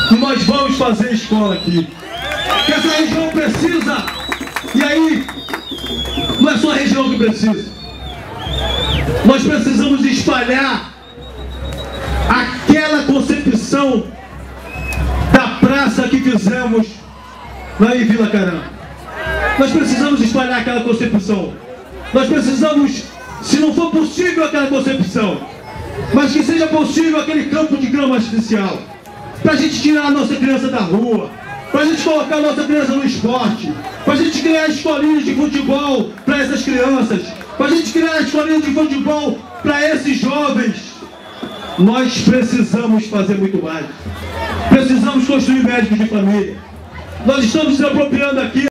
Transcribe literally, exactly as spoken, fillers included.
E nós vamos fazer escola aqui. Que essa região precisa. E aí, não é só a região que precisa. Nós precisamos espalhar aquela concepção da praça que fizemos lá em Vila Caramba. Nós precisamos espalhar aquela concepção. Nós precisamos, se não for possível aquela concepção, mas que seja possível aquele campo de grama artificial, para a gente tirar a nossa criança da rua, para a gente colocar a nossa criança no esporte, para a gente criar escolinhas de futebol para essas crianças, para a gente criar escolinhas de futebol para esses jovens. Nós precisamos fazer muito mais. Precisamos construir médicos de família. Nós estamos nos apropriando aqui